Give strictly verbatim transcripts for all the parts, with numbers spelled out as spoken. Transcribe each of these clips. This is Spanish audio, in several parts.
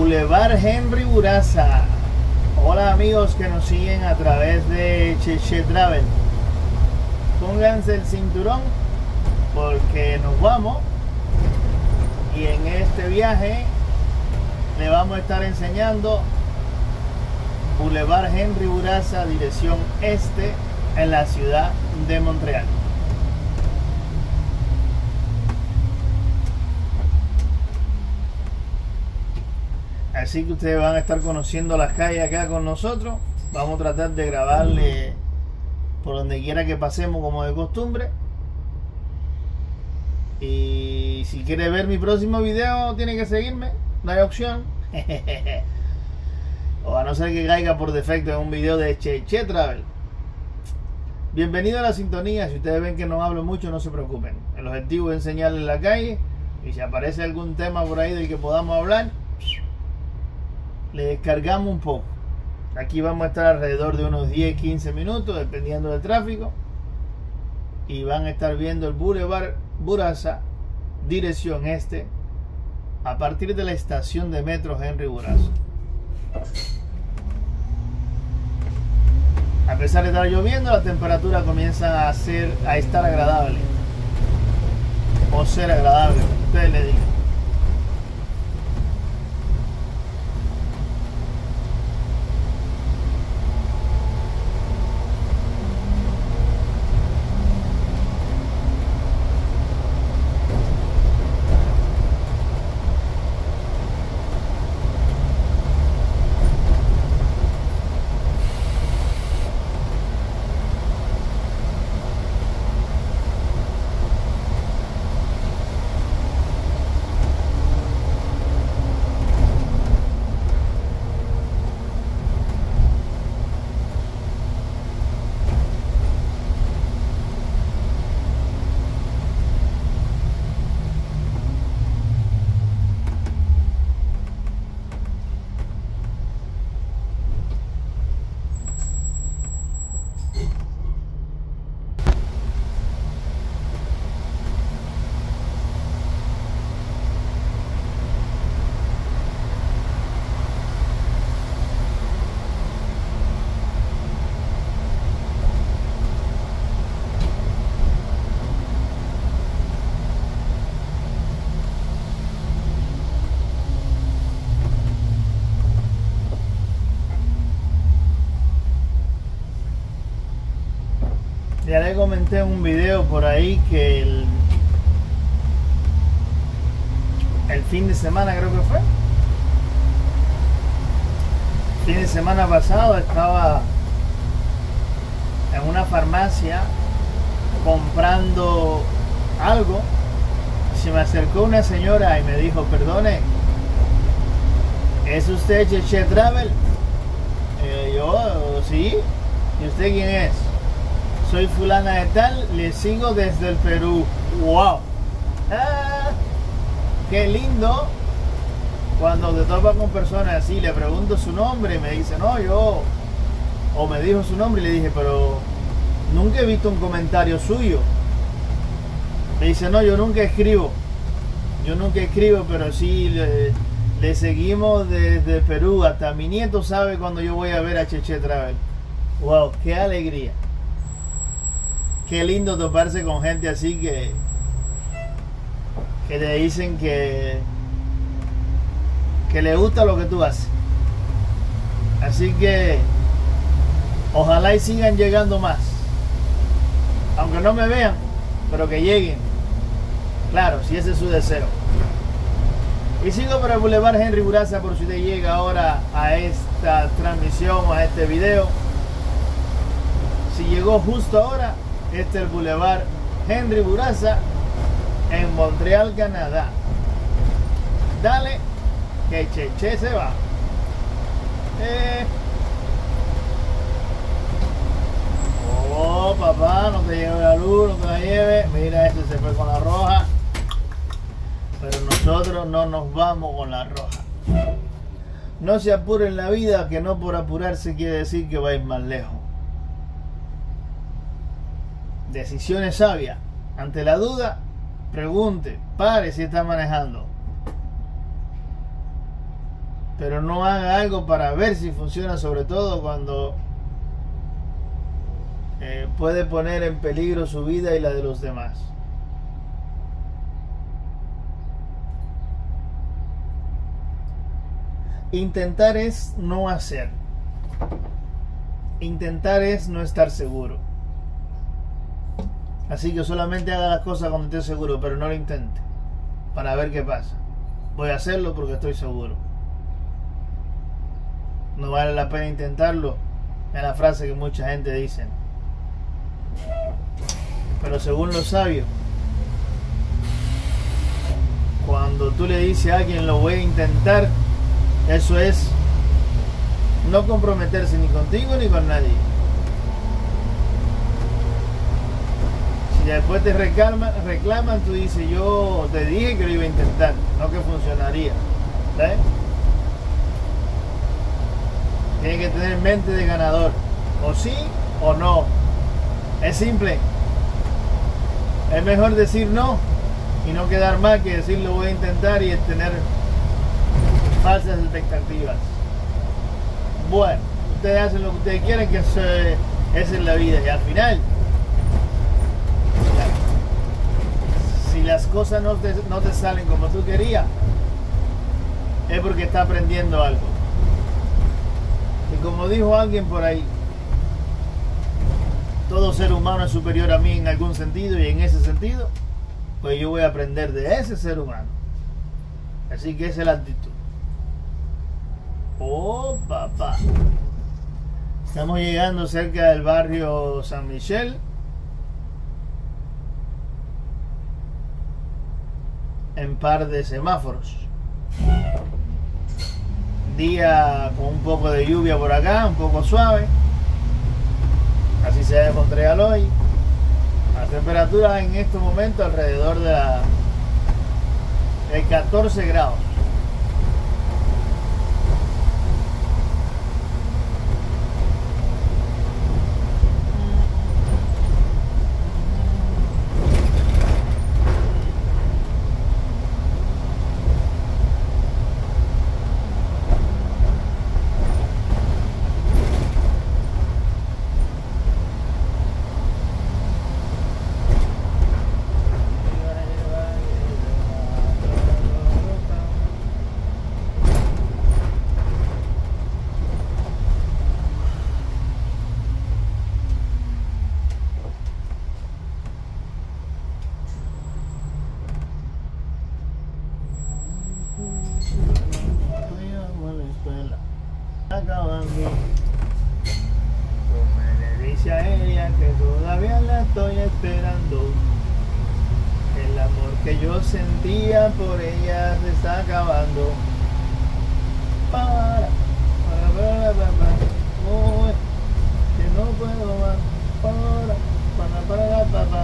Boulevard Henry Buraza. Hola amigos que nos siguen a través de Cheche Travel. Pónganse el cinturón porque nos vamos, y en este viaje le vamos a estar enseñando Boulevard Henry Buraza, dirección este, en la ciudad de Montreal. Así que ustedes van a estar conociendo las calles acá con nosotros. Vamos a tratar de grabarle por donde quiera que pasemos, como de costumbre. Y si quiere ver mi próximo video, tiene que seguirme, no hay opción. O a no ser que caiga por defecto en un video de Cheche Travel. Bienvenido a la sintonía. Si ustedes ven que no hablo mucho, no se preocupen. El objetivo es enseñarles la calle, y si aparece algún tema por ahí del que podamos hablar, le descargamos un poco. Aquí vamos a estar alrededor de unos diez a quince minutos, dependiendo del tráfico, y van a estar viendo el Boulevard Buraza, dirección este, a partir de la estación de metro Henry Buraza. A pesar de estar lloviendo, la temperatura comienza a ser a estar agradable, o ser agradable, ustedes le digan. Ya le comenté en un video por ahí que el, el fin de semana, creo que fue, fin de semana pasado, estaba en una farmacia comprando algo. Se me acercó una señora y me dijo: perdone, ¿es usted Cheche Travel? Eh, yo, sí. ¿Y usted quién es? Soy fulana de tal, le sigo desde el Perú. ¡Wow! ¡Ah! ¡Qué lindo! Cuando te topas con personas así, le pregunto su nombre y me dice, no, yo... O me dijo su nombre y le dije, pero nunca he visto un comentario suyo. Me dice, no, yo nunca escribo. Yo nunca escribo, pero sí le, le seguimos desde Perú. Hasta mi nieto sabe cuando yo voy a ver a Cheche Travel. ¡Wow! ¡Qué alegría! Qué lindo toparse con gente así que, que te dicen que, que le gusta lo que tú haces. Así que ojalá y sigan llegando más. Aunque no me vean, pero que lleguen. Claro, si ese es su deseo. Y sigo por el Boulevard Henry Buraza por si usted llega ahora a esta transmisión o a este video. Si llegó justo ahora, este es el Boulevard Henry Buraza en Montreal, Canadá. Dale, que Cheche se va. Eh. Oh, papá, no te lleve la luz, no te la lleve. Mira, este se fue con la roja. Pero nosotros no nos vamos con la roja. No se apuren en la vida, que no por apurarse quiere decir que va a ir más lejos. Decisiones sabias. Ante la duda, pregunte, pare si está manejando. pero no haga algo para ver si funciona, sobre todo cuando eh, puede poner en peligro su vida y la de los demás. Intentar es no hacer. Intentar es no estar seguro. Así que solamente haga las cosas cuando esté seguro, pero no lo intente, para ver qué pasa. Voy a hacerlo porque estoy seguro. No vale la pena intentarlo, es la frase que mucha gente dice. Pero según los sabios, cuando tú le dices a alguien lo voy a intentar, eso es no comprometerse ni contigo ni con nadie. Si después te reclaman, reclaman, tú dices yo te dije que lo iba a intentar, no que funcionaría. ¿Sabes? Tienes que tener mente de ganador, o sí o no. Es simple. Es mejor decir no y no quedar mal que decir lo voy a intentar y tener falsas expectativas. Bueno, ustedes hacen lo que ustedes quieren, que eso es, esa es la vida. Y al final, si las cosas no te, no te salen como tú querías, es porque está aprendiendo algo. Y como dijo alguien por ahí, todo ser humano es superior a mí en algún sentido, y en ese sentido, pues yo voy a aprender de ese ser humano. Así que esa es la actitud. Oh, papá. Estamos llegando cerca del barrio San Michel. En par de semáforos. Día con un poco de lluvia por acá, un poco suave. Así se ve Montreal hoy. Las temperaturas en estos momentos alrededor de, la, de catorce grados. Acabando, tú me le dices a ella que todavía la estoy esperando. El amor que yo sentía por ella se está acabando. Para, para, para, para, para. Oh, que no puedo más. Para, para, para, para, para.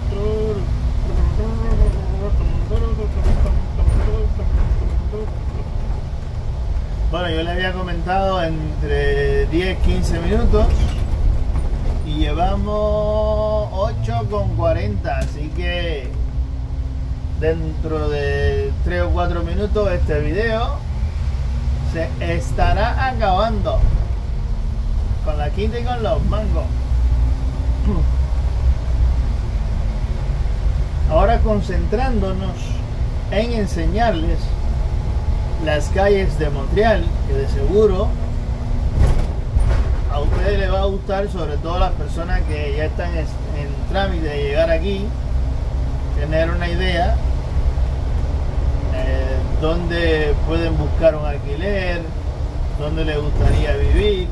Bueno, yo le había comentado entre diez a quince minutos y llevamos ocho con cuarenta, así que dentro de tres o cuatro minutos este video se estará acabando con la quinta y con los mangos. Ahora concentrándonos en enseñarles las calles de Montreal, que de seguro a ustedes les va a gustar, sobre todo a las personas que ya están en trámite de llegar aquí, tener una idea eh, dónde pueden buscar un alquiler, dónde les gustaría vivir.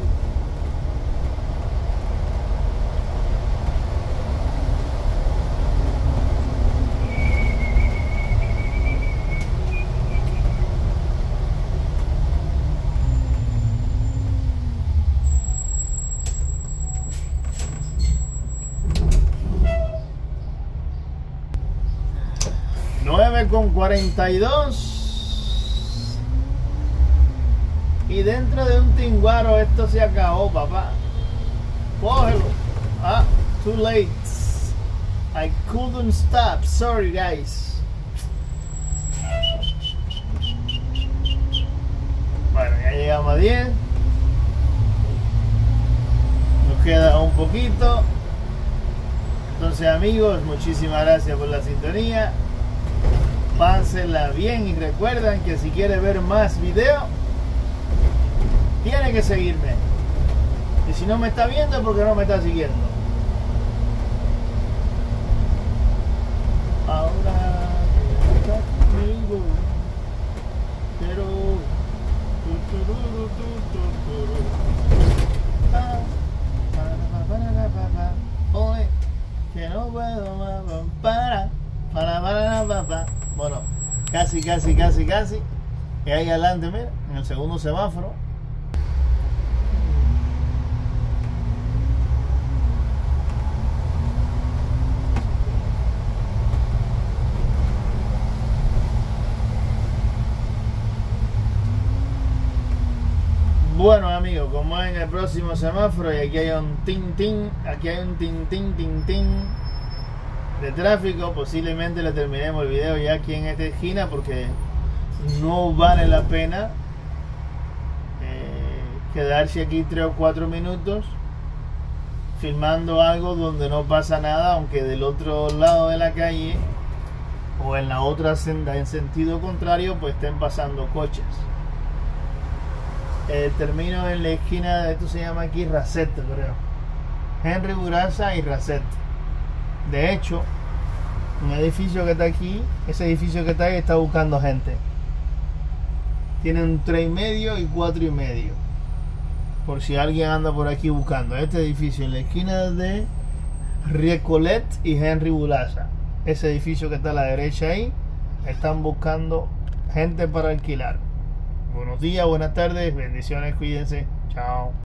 nueve con cuarenta y dos y dentro de un tinguaro esto se acabó, papá. Cógelo. Ah, too late. I couldn't stop. Sorry, guys. Bueno, diez. Nos queda un poquito. Entonces, amigos, muchísimas gracias por la sintonía. Pásenla bien y recuerden que si quiere ver más videos, tiene que seguirme. Y si no me está viendo es porque no me está siguiendo. Ahora está conmigo, pero hoy que no puedo más para para para para. Bueno, casi casi casi casi. Y ahí adelante, mira, en el segundo semáforo. Bueno, amigos, como en el próximo semáforo, y aquí hay un tin tin, aquí hay un tin tin tin tin de tráfico, posiblemente le terminemos el video ya aquí en esta esquina porque no vale la pena eh, quedarse aquí tres o cuatro minutos filmando algo donde no pasa nada, aunque del otro lado de la calle o en la otra senda en sentido contrario pues estén pasando coches. Eh, termino en la esquina de esto, se llama aquí Rasset, creo, Henry Bourassa y Rasset. De hecho, un edificio que está aquí, ese edificio que está ahí está buscando gente. Tienen tres y medio y cuatro y medio, por si alguien anda por aquí buscando. Este edificio en la esquina de Recollet y Henry Bourassa, ese edificio que está a la derecha ahí, están buscando gente para alquilar. Buenos días, buenas tardes, bendiciones, cuídense, chao.